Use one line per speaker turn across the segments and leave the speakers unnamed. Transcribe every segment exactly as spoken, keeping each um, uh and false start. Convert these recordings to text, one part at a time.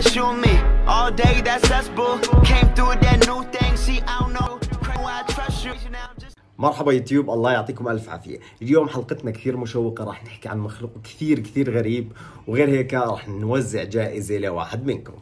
that's you and me. All day, that's us, boo. Came through with that new thing. See, I don't know why I trust you.
مرحبا يوتيوب، الله يعطيكم ألف عافية. اليوم حلقتنا كثير مشوقة، راح نحكي عن مخلوق كثير كثير غريب، وغير هيك راح نوزع جائزة لواحد منكم.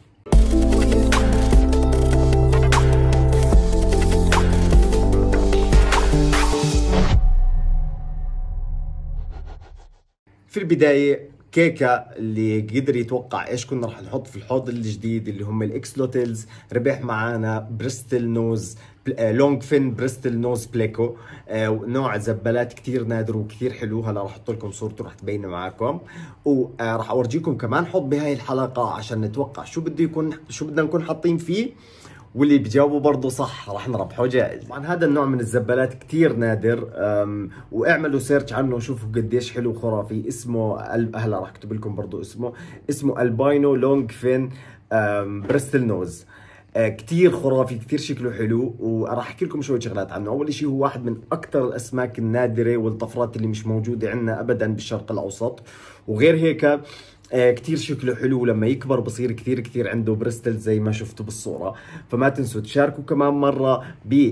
في البداية كيكا اللي قدر يتوقع ايش كنا راح نحط في الحوض الجديد اللي هم الاكسلوتلز، ربح معانا بريستل نوز لونج فين بريستل نوز بليكو، نوع زبالات كثير نادر وكثير حلو. هلا راح احط لكم صورته راح تبين معاكم، وراح اورجيكم كمان حوض بهاي الحلقة عشان نتوقع شو بده يكون، شو بدنا نكون حاطين فيه، واللي بجاوبوا برضه صح راح نربحه جائزة. طبعا هذا النوع من الزبالات كثير نادر، واعملوا سيرش عنه وشوفوا قديش حلو خرافي. اسمه هلا راح اكتب لكم برضه اسمه اسمه الباينو لونج فين بريستل نوز. كثير خرافي، كثير شكله حلو، وراح احكي لكم شويه شغلات عنه. اول شيء هو واحد من اكثر الاسماك النادره والطفرات اللي مش موجوده عندنا ابدا بالشرق الاوسط، وغير هيك آه كتير شكله حلو، ولما يكبر بصير كثير كثير عنده بريستل زي ما شفتوا بالصورة. فما تنسوا تشاركوا كمان مرة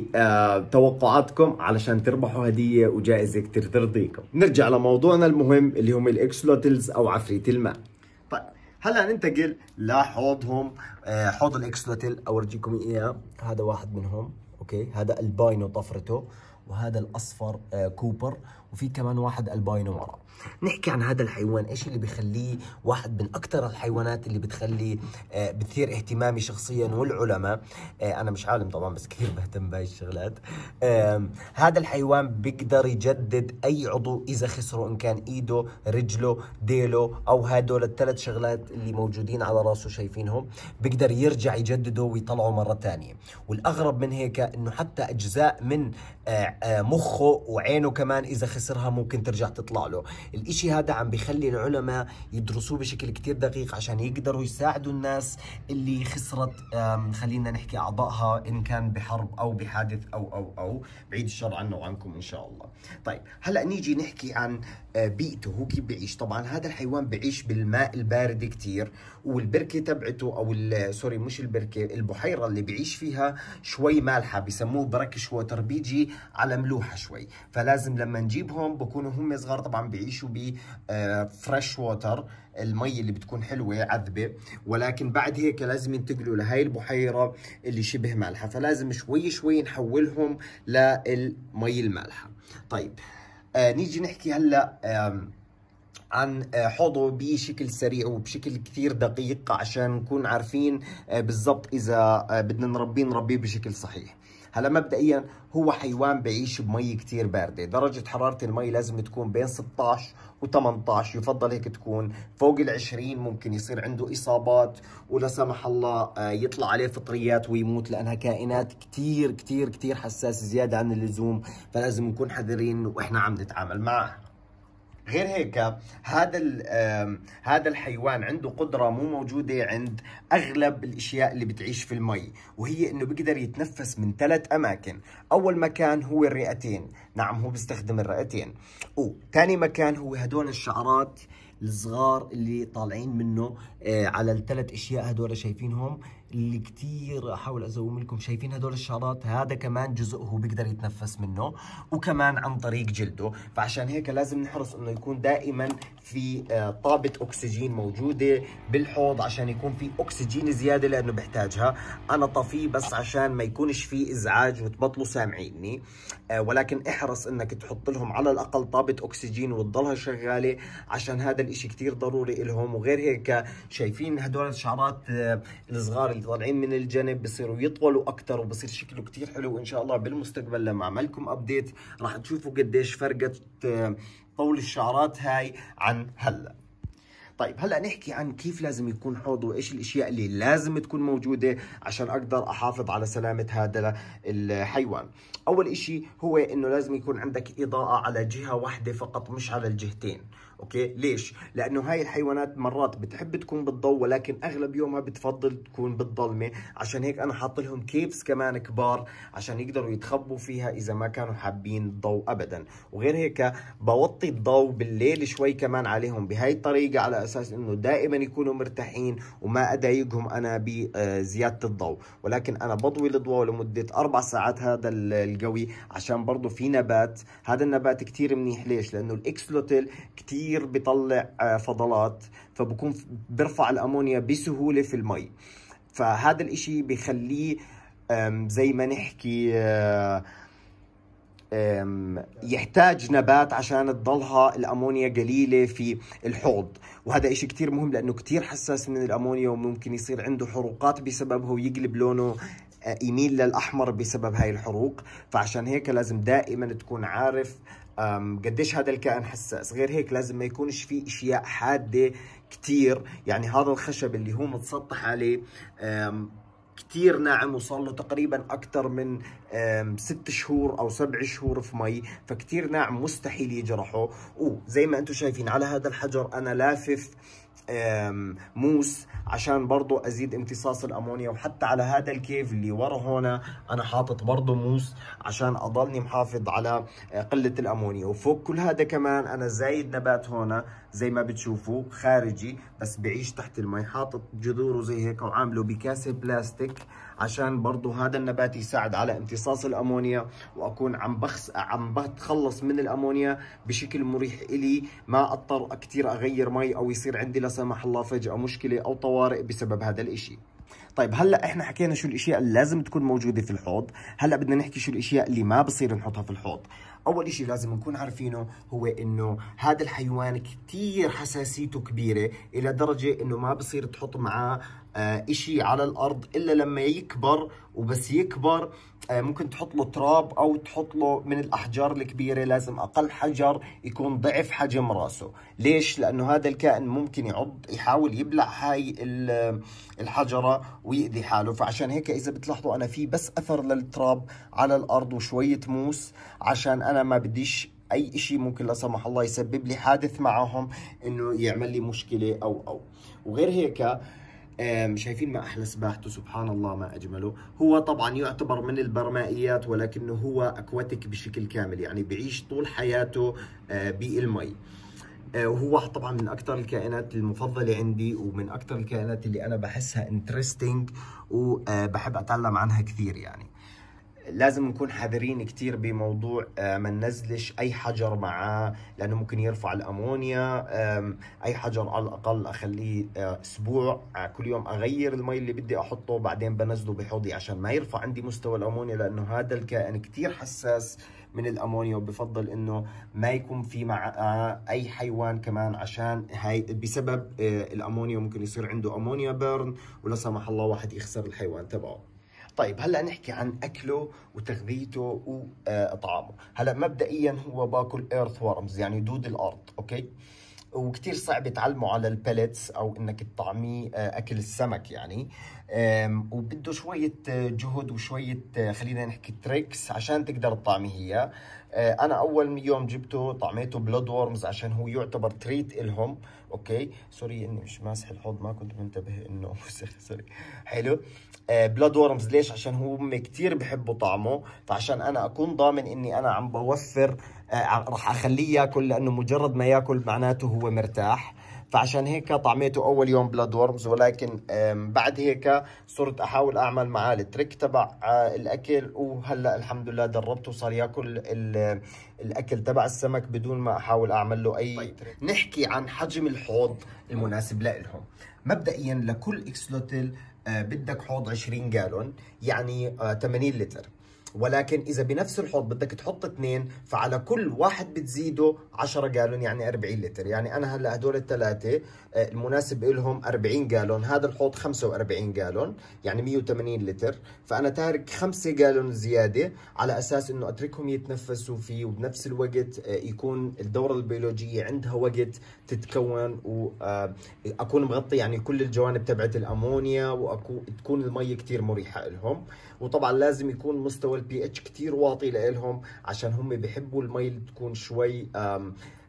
بتوقعاتكم علشان تربحوا هدية وجائزة كثير ترضيكم. نرجع لموضوعنا المهم اللي هم الاكسلوتلز او عفريت الماء. طيب هلا ننتقل لحوضهم، آه حوض الاكسلوتل اورجيكم اياه. هذا واحد منهم، اوكي، هذا الباينو طفرته، وهذا الاصفر آه كوبر، وفي كمان واحد الباينو ورا. نحكي عن هذا الحيوان، ايش اللي بخليه واحد من اكثر الحيوانات اللي بتخلي آه بتثير اهتمامي شخصيا والعلماء. آه انا مش عالم طبعا بس كثير بهتم بهاي الشغلات. آه هذا الحيوان بيقدر يجدد اي عضو اذا خسره، ان كان ايده، رجله، ديله، او هدول الثلاث شغلات اللي موجودين على راسه شايفينهم، بيقدر يرجع يجدده ويطلعه مره ثانيه. والاغرب من هيك انه حتى اجزاء من آه آه مخه وعينه كمان اذا خسرها ممكن ترجع تطلع له. الاشي هذا عم بيخلي العلماء يدرسوه بشكل كتير دقيق عشان يقدروا يساعدوا الناس اللي خسرت خلينا نحكي اعضائها، ان كان بحرب او بحادث او او او بعيد الشر عنه وعنكم ان شاء الله. طيب هلا نيجي نحكي عن بيئته، هو كيف بيعيش. طبعا هذا الحيوان بيعيش بالماء البارد كتير، والبركه تبعته او سوري مش البركه، البحيره اللي بيعيش فيها شوي مالحه، بسموه بركش ووتر، بيجي على ملوحه شوي. فلازم لما نجيبهم بكونوا هم صغار، طبعا بيعيشوا ب فريش ووتر، المي اللي بتكون حلوه عذبه، ولكن بعد هيك لازم ينتقلوا لهي البحيره اللي شبه مالحه، فلازم شوي شوي نحولهم للمي المالحه. طيب آه نيجي نحكي هلا آه عن حوضه بشكل سريع وبشكل كثير دقيق عشان نكون عارفين بالضبط اذا بدنا نربيه نربيه بشكل صحيح. هلا مبدئيا هو حيوان بعيش بمي كثير بارده، درجه حراره المي لازم تكون بين ستة عشر و ثمانية عشر، يفضل هيك تكون فوق ال عشرين ممكن يصير عنده اصابات ولا سمح الله يطلع عليه فطريات ويموت، لانها كائنات كثير كثير كثير حساسه زياده عن اللزوم، فلازم نكون حذرين واحنا عم نتعامل معه. غير هيك هذا هذا الحيوان عنده قدرة مو موجودة عند أغلب الأشياء اللي بتعيش في المي، وهي إنه بيقدر يتنفس من ثلاث أماكن. أول مكان هو الرئتين، نعم هو بيستخدم الرئتين. وثاني مكان هو هدول الشعرات الصغار اللي طالعين منه آه على الثلاث اشياء هدول شايفينهم، اللي كثير احاول ازوم لكم، شايفين هدول الشعرات، هذا كمان جزء هو بيقدر يتنفس منه، وكمان عن طريق جلده. فعشان هيك لازم نحرص انه يكون دائما في آه طابة اكسجين موجودة بالحوض عشان يكون في اكسجين زيادة لانه بحتاجها. انا طفيه بس عشان ما يكونش في ازعاج وتبطلوا سامعيني، آه ولكن احرص انك تحط لهم على الاقل طابة اكسجين وتضلها شغالة عشان هذا الاشي كتير ضروري لهم. وغير هيك شايفين هدول الشعرات الصغار اللي طالعين من الجنب بصيروا يطولوا اكثر وبصير شكله كتير حلو. وان شاء الله بالمستقبل لما اعملكم ابديت راح تشوفوا قديش فرقت طول الشعرات هاي عن هلا. طيب هلا نحكي عن كيف لازم يكون حوضه وايش الاشياء اللي لازم تكون موجوده عشان اقدر احافظ على سلامه هذا الحيوان. اول اشي هو انه لازم يكون عندك اضاءه على جهه واحده فقط مش على الجهتين، اوكي ليش؟ لانه هاي الحيوانات مرات بتحب تكون بالضوء ولكن اغلب يومها بتفضل تكون بالظلمه، عشان هيك انا حاط لهم كيفز كمان كبار عشان يقدروا يتخبوا فيها اذا ما كانوا حابين الضوء ابدا. وغير هيك بوطي الضوء بالليل شوي كمان عليهم بهاي الطريقه على اساس انه دائما يكونوا مرتاحين وما اضايقهم انا بزياده الضوء. ولكن انا بضوي الضوء لمده اربع ساعات هذا القوي عشان برضه في نبات، هذا النبات كثير منيح. ليش؟ لانه الاكسلوتل كثير بيطلع فضلات، فبكون بيرفع الامونيا بسهوله في المي، فهذا الاشي بخليه زي ما نحكي يحتاج نبات عشان تضلها الامونيا قليله في الحوض. وهذا اشي كثير مهم لانه كثير حساس من الامونيا وممكن يصير عنده حروقات بسببه ويقلب لونه يميل للاحمر بسبب هاي الحروق. فعشان هيك لازم دائما تكون عارف قديش هذا الكائن حساس. غير هيك لازم ما يكونش فيه اشياء حاده كثير، يعني هذا الخشب اللي هو متسطح عليه كتير ناعم وصار له تقريبا اكثر من ست شهور او سبع شهور في مي، فكتير ناعم مستحيل يجرحه. وزي ما انتم شايفين على هذا الحجر انا لافف موس عشان برضو ازيد امتصاص الامونيا، وحتى على هذا الكيف اللي ورا هنا انا حاطط برضو موس عشان اضلني محافظ على قلة الامونيا. وفوق كل هذا كمان انا زايد نبات هنا زي ما بتشوفوا خارجي بس بعيش تحت المي، حاطط جذوره زي هيك وعامله بكاسة بلاستيك عشان برضو هذا النبات يساعد على امتصاص الامونيا، واكون عم بخس عم بتخلص من الامونيا بشكل مريح الي، ما اضطر كثير اغير مي او يصير عندي لا سمح الله فجأة مشكلة او طوارئ بسبب هذا الاشي. طيب هلا احنا حكينا شو الاشياء اللي لازم تكون موجوده في الحوض، هلا بدنا نحكي شو الاشياء اللي ما بصير نحطها في الحوض. اول اشي لازم نكون عارفينه هو انه هذا الحيوان كثير حساسيته كبيره الى درجه انه ما بصير تحط معاه آه اشي على الارض الا لما يكبر، وبس يكبر آه ممكن تحط له تراب او تحط له من الاحجار الكبيره، لازم اقل حجر يكون ضعف حجم راسه. ليش؟ لانه هذا الكائن ممكن يعض يحاول يبلع هاي الحجره ويأذي حاله. فعشان هيك اذا بتلاحظوا انا في بس اثر للتراب على الارض وشويه موس، عشان انا ما بديش اي اشي ممكن لا سمح الله يسبب لي حادث معهم انه يعمل لي مشكله او او وغير هيك. شايفين ما احلى سباحته، سبحان الله ما اجمله. هو طبعا يعتبر من البرمائيات ولكنه هو اكواتيك بشكل كامل، يعني بيعيش طول حياته بالمي. وهو طبعا من اكثر الكائنات المفضله عندي ومن اكثر الكائنات اللي انا بحسها انترستينج وبحب اتعلم عنها كثير. يعني لازم نكون حذرين كثير بموضوع ما ننزلش اي حجر معاه لانه ممكن يرفع الامونيا. اي حجر على الاقل اخليه اسبوع، كل يوم اغير المي اللي بدي احطه بعدين بنزله بحوضي عشان ما يرفع عندي مستوى الامونيا، لانه هذا الكائن كثير حساس من الامونيا وبفضل انه ما يكون في مع اي حيوان كمان، عشان هاي بسبب الامونيا ممكن يصير عنده امونيا بيرن ولا سمح الله واحد يخسر الحيوان تبعه. طيب هلا نحكي عن اكله وتغذيته واطعامه. هلا مبدئيا هو باكل ايرث وورمز يعني دود الارض، اوكي؟ وكثير صعب تعلمه على البلتس او انك تطعميه اكل السمك يعني، وبده شويه جهد وشويه خلينا نحكي تريكس عشان تقدر تطعميه اياه. انا اول يوم جبته طعميته بلود وورمز عشان هو يعتبر تريت الهم، اوكي؟ سوري اني مش ماسح الحوض ما كنت منتبه انه سوري. حلو. بلود وورمز ليش؟ عشان هم كثير بحبوا طعمه، فعشان انا اكون ضامن اني انا عم بوفر راح اخليه ياكل، لانه مجرد ما ياكل معناته هو مرتاح. فعشان هيك طعميته اول يوم بلاد وورمز، ولكن بعد هيك صرت احاول اعمل معاه التريك تبع الاكل، وهلا الحمد لله دربته صار ياكل الاكل تبع السمك بدون ما احاول اعمل له اي طيب. نحكي عن حجم الحوض المناسب لهم. مبدئيا لكل اكسلوتل بدك حوض عشرين جالون يعني ثمانين لتر، ولكن اذا بنفس الحوض بدك تحط اثنين فعلى كل واحد بتزيده عشرة جالون يعني أربعين لتر. يعني انا هلا هدول الثلاثه المناسب لهم أربعين جالون، هذا الحوض خمسة وأربعين جالون يعني مية وثمانين لتر، فانا تارك خمسة جالون زياده على اساس انه اتركهم يتنفسوا فيه، وبنفس الوقت يكون الدوره البيولوجيه عندها وقت تتكون، واكون مغطي يعني كل الجوانب تبعت الامونيا، وتكون المي كثير مريحه لهم. وطبعا لازم يكون مستوى البي اتش كثير واطي لهم عشان هم بيحبوا المي اللي تكون شوي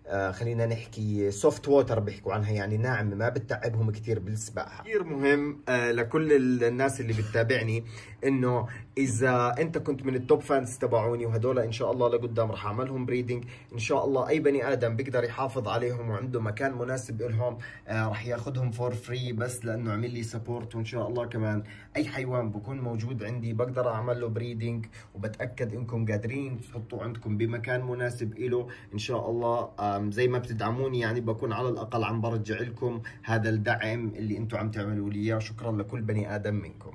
آه خلينا نحكي سوفت ووتر بيحكوا عنها، يعني ناعمه ما بتتعبهم كثير بالسباحه. كثير مهم آه لكل الناس اللي بتتابعني انه اذا انت كنت من التوب فانز تبعوني، وهدول ان شاء الله لقدام رح اعملهم بريدنج ان شاء الله. اي بني ادم بيقدر يحافظ عليهم وعنده مكان مناسب لهم آه رح ياخذهم فور فري بس لانه عمل لي سبورت. وان شاء الله كمان اي حيوان بكون موجود عندي بقدر اعمل له بريدنج، وبتاكد انكم قادرين تحطوه عندكم بمكان مناسب له ان شاء الله. زي ما بتدعموني يعني بكون على الاقل عم برجع لكم هذا الدعم اللي انتم عم تعملوا لي اياه. شكرا لكل بني ادم منكم.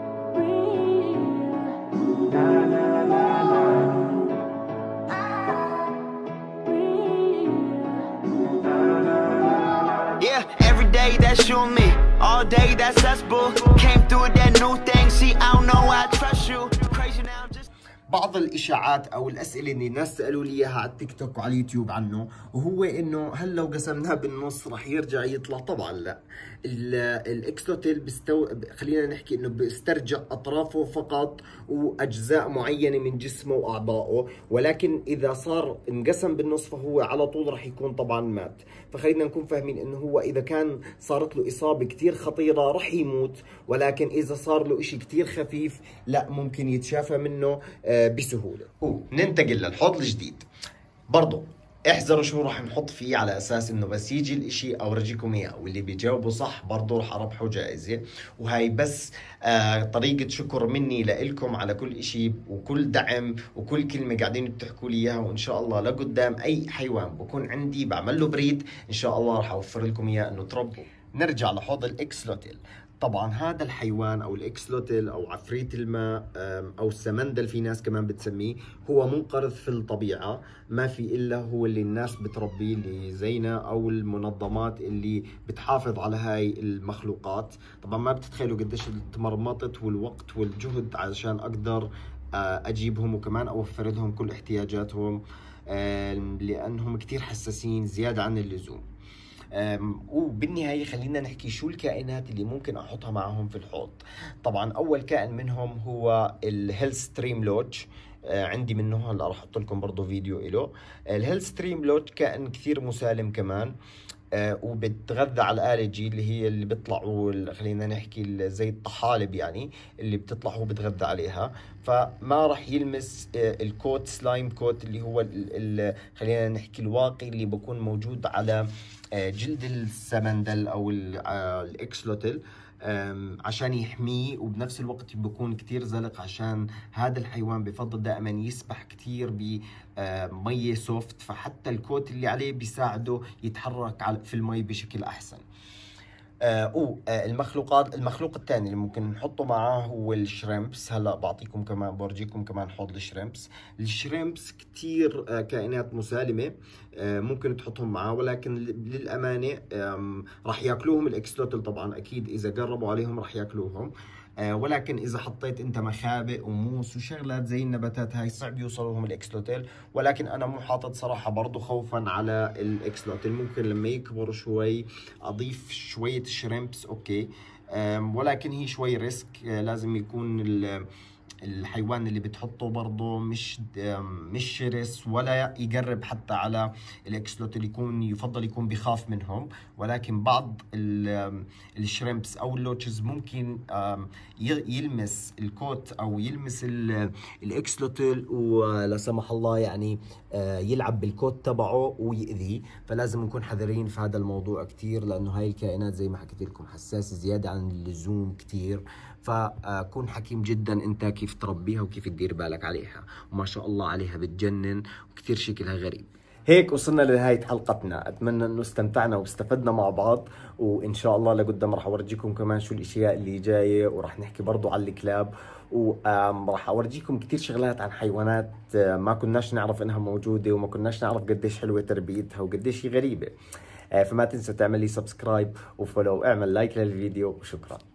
Yeah, every day that's you and me, all day that's us, boo. Came through with that new thing, see I don't know I trust you. Crazy now just
بعض الاشاعات او الاسئله اللي الناس سالوا لي اياها على التيك توك وعلى اليوتيوب عنه، وهو انه هل لو قسمناه بالنص رح يرجع يطلع؟ طبعا لا. الاكسلوتل بستو... خلينا نحكي انه بيسترجع اطرافه فقط واجزاء معينه من جسمه واعضائه، ولكن اذا صار انقسم بالنص فهو على طول رح يكون طبعا مات. فخلينا نكون فاهمين انه هو اذا كان صارت له اصابه كثير خطيره رح يموت، ولكن اذا صار له شيء كثير خفيف لا ممكن يتشافى منه بسهوله. ننتقل للحوض الجديد. برضه احذروا شو راح نحط فيه، على اساس انه بس يجي الاشي اورجيكم اياه، واللي بيجاوبوا صح برضه راح اربحوا جائزه. وهي بس آه طريقه شكر مني لإلكم على كل اشي وكل دعم وكل كلمه قاعدين بتحكوا لي اياها. وان شاء الله لقدام اي حيوان بكون عندي بعمل له بريد ان شاء الله راح اوفر لكم اياه انه تربوا. نرجع لحوض الاكسلوتل. طبعا هذا الحيوان او الاكسلوتل او عفريت الماء او السمندل في ناس كمان بتسميه، هو منقرض في الطبيعه، ما في الا هو اللي الناس بتربيه اللي زينا او المنظمات اللي بتحافظ على هاي المخلوقات. طبعا ما بتتخيلوا قديش تمرمطت والوقت والجهد علشان اقدر اجيبهم وكمان اوفر لهم كل احتياجاتهم، لانهم كثير حساسين زياده عن اللزوم. وبالنهاية خلينا نحكي شو الكائنات اللي ممكن أحطها معهم في الحوض. طبعا أول كائن منهم هو الهيلث ستريم لوج، عندي منه هلا راح احط لكم برضه فيديو له. الهيلث ستريم لوج كائن كثير مسالم كمان، آه وبتغذى على الالجي اللي هي اللي بيطلعوا خلينا نحكي زي الطحالب يعني اللي بتطلع هو بتغذى عليها. فما راح يلمس آه الكوت سلايم كوت اللي هو ال ال خلينا نحكي الواقي اللي بكون موجود على آه جلد السمندل او الاكسلوتل عشان يحميه، وبنفس الوقت بيكون كتير زلق عشان هذا الحيوان بفضل دائما يسبح كتير بمية سوفت، فحتى الكوت اللي عليه بيساعده يتحرك في المي بشكل احسن. آه المخلوقات المخلوق الثاني اللي ممكن نحطه معاه هو الشريمبس. هلا بعطيكم كمان بورجيكم كمان حوض الشريمبس. الشريمبس كثير آه كائنات مسالمه، آه ممكن تحطهم معاه، ولكن للامانه راح ياكلوهم الاكسلوتل طبعا اكيد، اذا قربوا عليهم راح ياكلوهم. آه ولكن اذا حطيت انت مخابئ وموس وشغلات زي النباتات هاي صعب يوصلوهم الاكسلوتل، ولكن انا مو حاطط صراحه برضه خوفا على الاكسلوتل. ممكن لما يكبروا شوي اضيف شويه شريمبس اوكي، ولكن هي شوي ريسك. آه لازم يكون الحيوان اللي بتحطه برضه مش مش شرس ولا يقرب حتى على الاكسلوتل، يكون يفضل يكون بخاف منهم. ولكن بعض الشريمبس او اللوتشز ممكن يلمس الكوت او يلمس الاكسلوتل ولا سمح الله يعني يلعب بالكوت تبعه ويأذيه. فلازم نكون حذرين في هذا الموضوع كثير، لانه هاي الكائنات زي ما حكيت لكم حساسه زياده عن اللزوم كثير. فكون حكيم جدا انت كيف تربيها وكيف تدير بالك عليها، وما شاء الله عليها بتجنن وكثير شكلها غريب. هيك وصلنا لنهاية حلقتنا، اتمنى انه استمتعنا واستفدنا مع بعض، وان شاء الله لقدام راح اورجيكم كمان شو الاشياء اللي جايه، وراح نحكي برضو على الكلاب، وراح اورجيكم كثير شغلات عن حيوانات ما كناش نعرف انها موجوده، وما كناش نعرف قديش حلوه تربيتها وقديش هي غريبه. فما تنسى تعمل لي سبسكرايب وفولو، اعمل لايك للفيديو وشكرا.